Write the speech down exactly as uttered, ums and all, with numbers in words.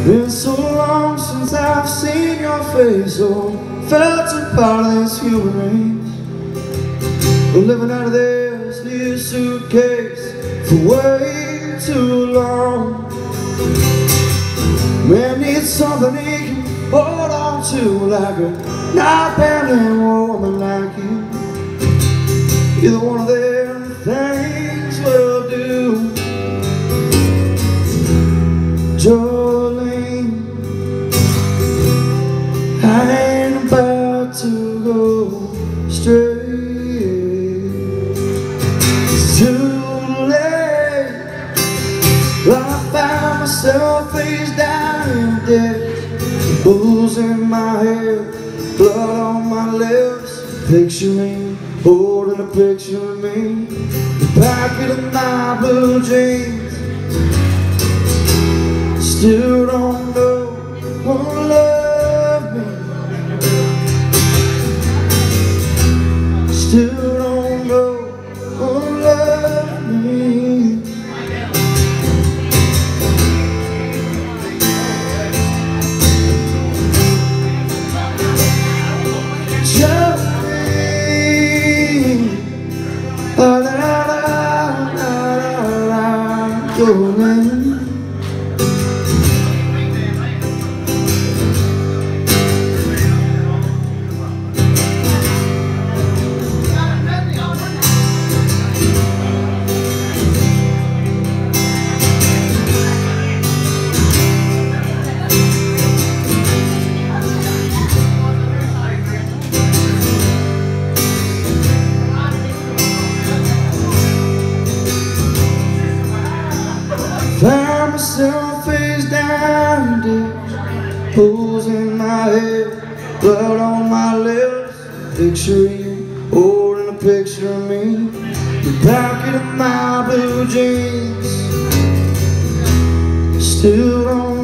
Been so long since I've seen your face, or felt a part of this human race. Been living out of this new suitcase for way too long. Man needs something he can hold on to, like a not-bending woman like you. Either one of them things will do. Jolene, I ain't about to go straight. It's too late. I found myself face down in debt, booze in my head, blood on my lips. Picturing, holding a picture of me, the pocket of my blue jeans. Still don't know who'll love me. Still don't know who'll love me. Jolene, la la la la la, Jolene. Found myself face down in ditch, pools in my head, blood on my lips. Picture you, holding a picture of me, the pocket of my blue jeans. Still don't